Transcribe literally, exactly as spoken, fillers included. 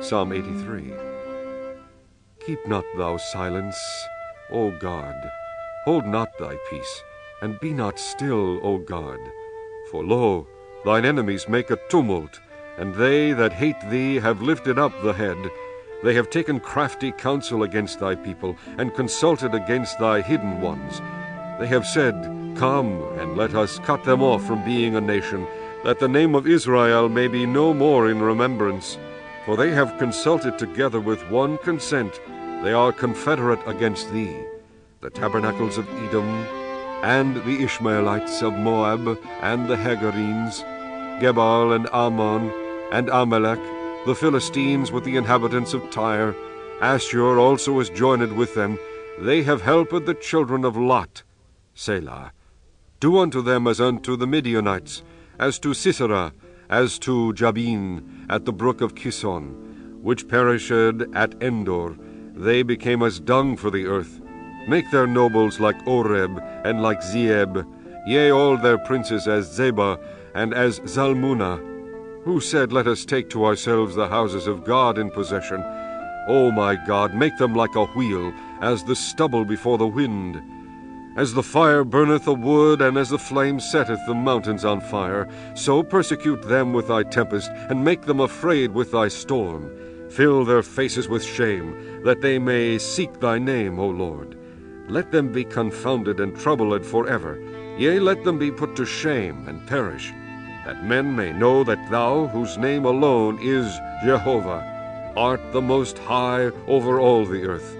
Psalm eighty-three. Keep not thou silence, O God. Hold not thy peace, and be not still, O God. For lo, thine enemies make a tumult, and they that hate thee have lifted up the head. They have taken crafty counsel against thy people, and consulted against thy hidden ones. They have said, Come, and let us cut them off from being a nation, that the name of Israel may be no more in remembrance. For they have consulted together with one consent. They are confederate against thee. The tabernacles of Edom, and the Ishmaelites of Moab, and the Hagarenes, Gebal and Ammon, and Amalek, the Philistines with the inhabitants of Tyre. Ashur also is joined with them. They have helped the children of Lot. Selah. Do unto them as unto the Midianites, as to Sisera, as to Jabin, at the brook of Kison, which perished at Endor. They became as dung for the earth. Make their nobles like Oreb, and like Zeeb, yea, all their princes as Zebah, and as Zalmunna, who said, Let us take to ourselves the houses of God in possession. O my God, make them like a wheel, as the stubble before the wind. As the fire burneth the wood, and as the flame setteth the mountains on fire, so persecute them with thy tempest, and make them afraid with thy storm. Fill their faces with shame, that they may seek thy name, O Lord. Let them be confounded and troubled forever. Yea, let them be put to shame and perish, that men may know that thou, whose name alone is Jehovah, art the most high over all the earth.